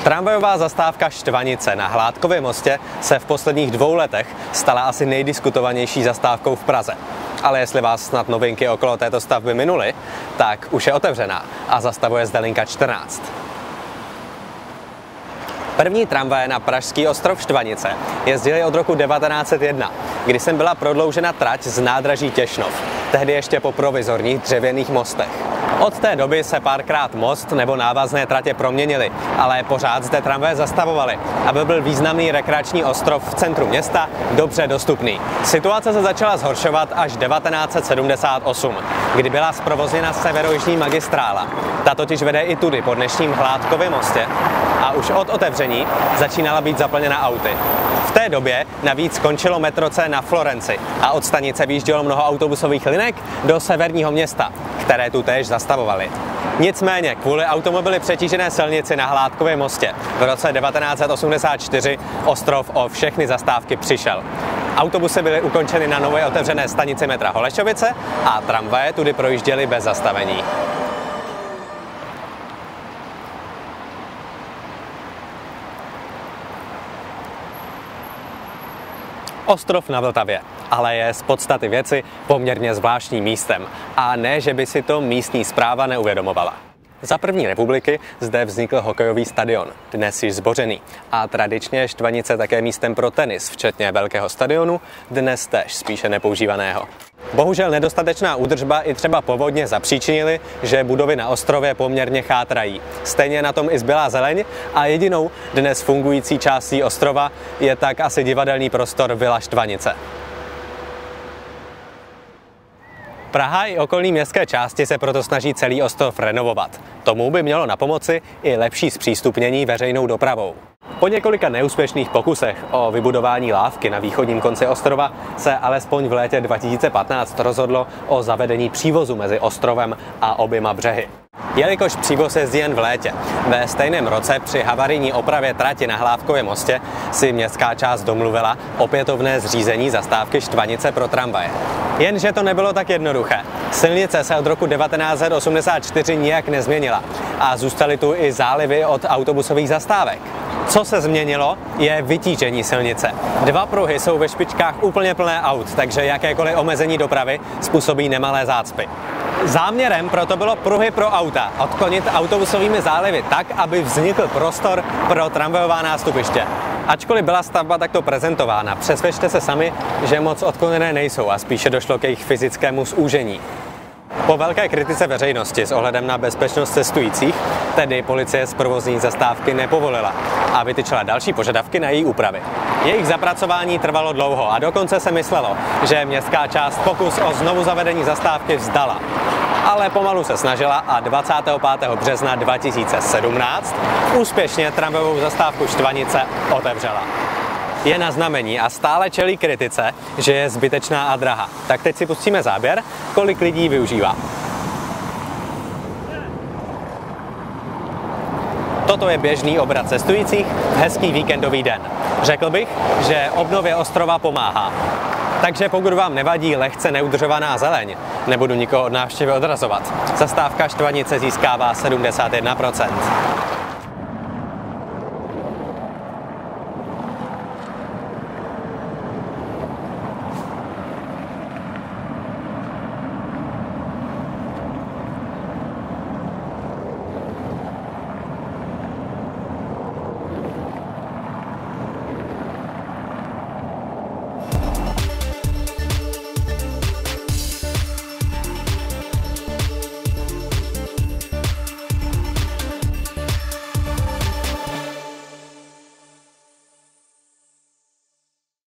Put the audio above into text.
Tramvajová zastávka Štvanice na Hládkově mostě se v posledních 2 letech stala asi nejdiskutovanější zastávkou v Praze. Ale jestli vás snad novinky okolo této stavby minuly, tak už je otevřená a zastavuje zde linka 14. První tramvaje na pražský ostrov Štvanice jezdily od roku 1901, kdy sem byla prodloužena trať z nádraží Těšnov, tehdy ještě po provizorních dřevěných mostech. Od té doby se párkrát most nebo návazné tratě proměnily, ale pořád zde tramvaje zastavovaly, aby byl významný rekreační ostrov v centru města dobře dostupný. Situace se začala zhoršovat až 1978, kdy byla zprovozněna severojižní magistrála. Ta totiž vede i tudy po dnešním Hládkově mostě a už od otevření začínala být zaplněna auty. V té době navíc skončilo metro C na Florenci a od stanice vyjíždělo mnoho autobusových linek do severního města, které tu též zastavovaly. Nicméně kvůli automobily přetížené silnici na Hládkově mostě v roce 1984 ostrov o všechny zastávky přišel. Autobusy byly ukončeny na nově otevřené stanici metra Holešovice a tramvaje tudy projížděly bez zastavení. Ostrov na Vltavě, ale je z podstaty věci poměrně zvláštním místem a ne, že by si to místní správa neuvědomovala. Za první republiky zde vznikl hokejový stadion, dnes již zbořený, a tradičně je Štvanice také místem pro tenis, včetně velkého stadionu, dnes též spíše nepoužívaného. Bohužel nedostatečná údržba i třeba povodně zapříčinily, že budovy na ostrově poměrně chátrají. Stejně na tom i zbylá zeleň a jedinou dnes fungující částí ostrova je tak asi divadelní prostor Vila Štvanice. Praha i okolní městské části se proto snaží celý ostrov renovovat. Tomu by mělo napomoci i lepší zpřístupnění veřejnou dopravou. Po několika neúspěšných pokusech o vybudování lávky na východním konci ostrova se alespoň v létě 2015 rozhodlo o zavedení přívozu mezi ostrovem a oběma břehy. Jelikož přívoz jezdí jen v létě, ve stejném roce při havarijní opravě trati na Hládkově mostě si městská část domluvila opětovné zřízení zastávky Štvanice pro tramvaje. Jenže to nebylo tak jednoduché. Silnice se od roku 1984 nijak nezměnila a zůstaly tu i zálivy od autobusových zastávek. Co se změnilo, je vytížení silnice. 2 pruhy jsou ve špičkách úplně plné aut, takže jakékoliv omezení dopravy způsobí nemalé zácpy. Záměrem proto bylo pruhy pro auta odklonit autobusovými zálivy tak, aby vznikl prostor pro tramvajová nástupiště. Ačkoliv byla stavba takto prezentována, přesvědčte se sami, že moc odkloněné nejsou a spíše došlo k jejich fyzickému zúžení. Po velké kritice veřejnosti s ohledem na bezpečnost cestujících, tedy policie z provozní zastávky nepovolila a vytyčila další požadavky na její úpravy. Jejich zapracování trvalo dlouho a dokonce se myslelo, že městská část pokus o znovu zavedení zastávky vzdala. Ale pomalu se snažila a 25. března 2017 úspěšně tramvajovou zastávku Štvanice otevřela. Je na znamení a stále čelí kritice, že je zbytečná a drahá. Tak teď si pustíme záběr, kolik lidí ji využívá. Toto je běžný obrat cestujících v hezký víkendový den. Řekl bych, že obnově ostrova pomáhá. Takže pokud vám nevadí lehce neudržovaná zeleň, nebudu nikoho od návštěvy odrazovat. Zastávka Štvanice získává 71%.